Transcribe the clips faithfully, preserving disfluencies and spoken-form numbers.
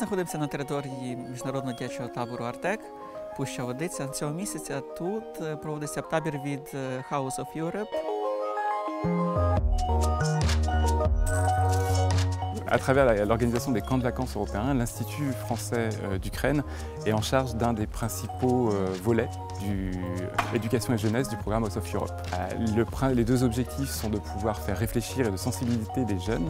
знаходимося на території міжнародного дитячого табору «Артек», Пуща Водиця. Цього місяця тут проводиться табір від House of Europe. À travers l'organisation des camps de vacances européens, l'Institut français d'Ukraine est en charge d'un des principaux volets de l'éducation et jeunesse du programme House of Europe. Le, les deux objectifs sont de pouvoir faire réfléchir et de sensibiliser des jeunes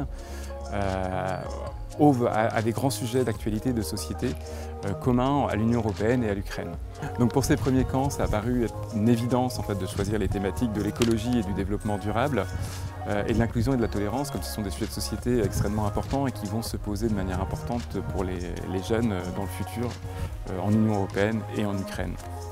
euh, à, à des grands sujets d'actualité de société euh, communs à l'Union européenne et à l'Ukraine. Donc pour ces premiers camps, ça a paru être une évidence en fait, de choisir les thématiques de l'écologie et du développement durable euh, et de l'inclusion et de la tolérance, comme ce sont des sujets de société extrêmement importants et qui vont se poser de manière importante pour les, les jeunes dans le futur euh, en Union européenne et en Ukraine.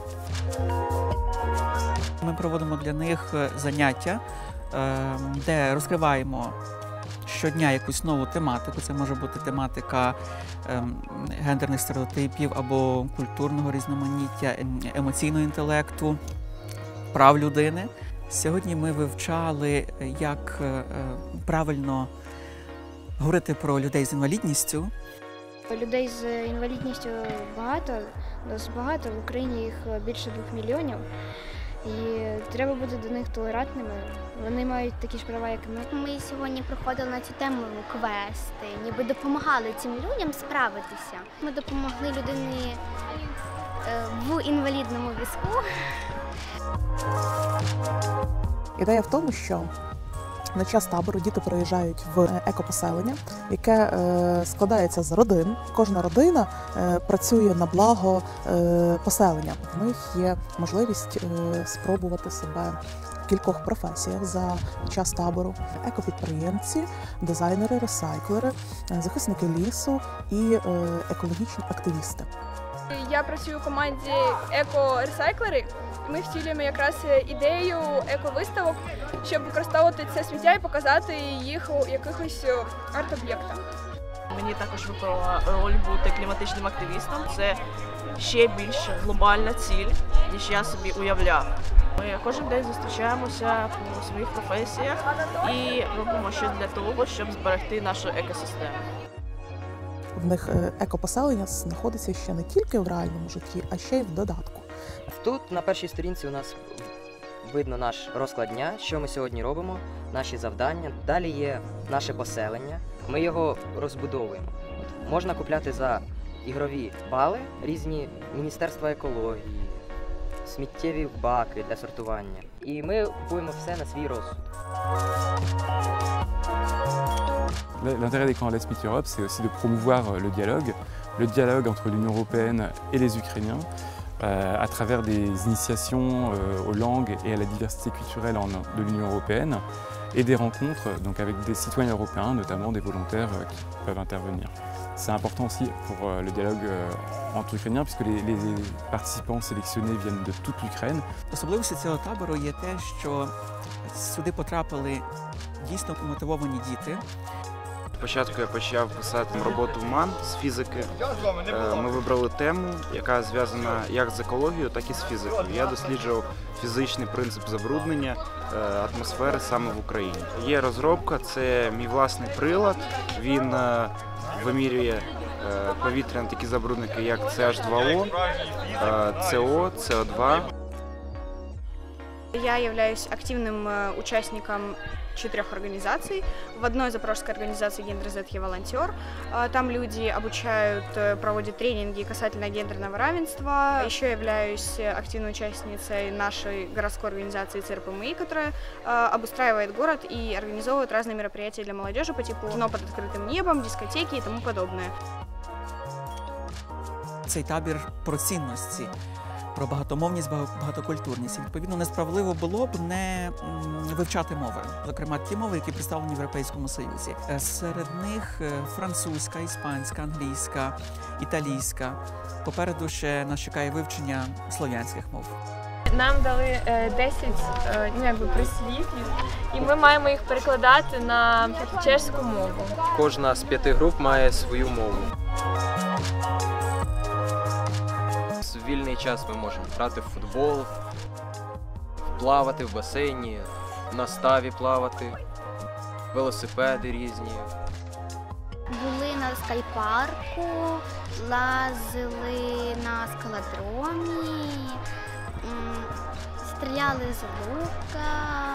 Ми проводимо для них заняття, де розкриваємо щодня якусь нову тематику. Це може бути тематика гендерних стереотипів або культурного різноманіття, емоційного інтелекту, прав людини. Сьогодні ми вивчали, як правильно говорити про людей з інвалідністю. Людей з інвалідністю багато, досить багато, в Україні їх більше двох мільйонів. І треба бути до них толерантними, вони мають такі ж права, як і ми. Ми сьогодні проходили на цю тему квести, ніби допомагали цим людям справитися. Ми допомогли людині в інвалідному візку. Ідея в тому, що на час табору діти приїжджають в екопоселення, яке е, складається з родин. Кожна родина е, працює на благо е, поселення. В них є можливість е, спробувати себе в кількох професіях за час табору. Екопідприємці, дизайнери, ресайклери, захисники лісу і е, екологічні активісти. Я працюю у команді еко-ресайклери. Ми втілюємо якраз ідею еко-виставок, щоб використовувати це сміття і показати їх у якихось арт-об'єктах. Мені також випала роль бути кліматичним активістом. Це ще більш глобальна ціль, ніж я собі уявляв. Ми кожен день зустрічаємося по своїх професіях і робимо щось для того, щоб зберегти нашу екосистему. В них екопоселення знаходиться ще не тільки в реальному житті, а ще й в додатку. Тут на першій сторінці у нас видно наш розклад дня, що ми сьогодні робимо, наші завдання. Далі є наше поселення, ми його розбудовуємо. От, можна купляти за ігрові бали різні міністерства екології, сміттєві баки для сортування. І ми купуємо все на свій розсуд. L'intérêt des camps Let's Meet Europe, c'est aussi de promouvoir le dialogue, le dialogue entre l'Union européenne et les Ukrainiens, euh, à travers des initiations euh, aux langues et à la diversité culturelle en, de l'Union européenne, et des rencontres donc, avec des citoyens européens, notamment des volontaires euh, qui peuvent intervenir. C'est important aussi pour euh, le dialogue euh, entre Ukrainiens, puisque les, les participants sélectionnés viennent de toute l'Ukraine. Особливістю цього табору є те, що сюди потрапили дійсно мотивовані діти. Спочатку я почав писати роботу в МАН з фізики. Ми вибрали тему, яка зв'язана як з екологією, так і з фізикою. Я досліджував фізичний принцип забруднення атмосфери саме в Україні. Є розробка, це мій власний прилад, він вимірює повітряні такі забрудники, як С Х два О, С О, С О два. Я являюсь активным участником четырех организаций. В одной запорожской организации «Гендер-Зет» я волонтер. Там люди обучают, проводят тренинги касательно гендерного равенства. Еще являюсь активной участницей нашей городской организации Ц Р П М И, которая обустраивает город и организовывает разные мероприятия для молодежи по типу кино под открытым небом, дискотеки и тому подобное. Цей табір про цінності, про багатомовність, багатокультурність. Відповідно, несправедливо було б не вивчати мови, зокрема ті мови, які представлені в Європейському Союзі. Серед них французька, іспанська, англійська, італійська. Попереду ще нас чекає вивчення слов'янських мов. Нам дали десять ну, якби, прислів'їв, і ми маємо їх перекладати на чеську мову. Кожна з п'яти груп має свою мову. В вільний час ми можемо грати в футбол, плавати в басейні, на ставі плавати, велосипеди різні. Були на скайпарку, лазили на скалодромі, м, стріляли з лука.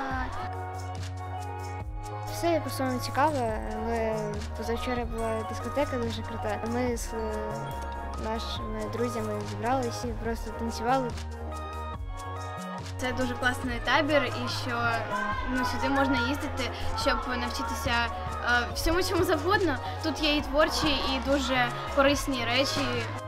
Все по-своєму цікаве, але позавчора була дискотека дуже крута. Ми з е, нашими друзями зібралися і просто танцювали. Це дуже класний табір, і що ну, сюди можна їздити, щоб навчитися е, всьому чому завгодно. Тут є і творчі, і дуже корисні речі.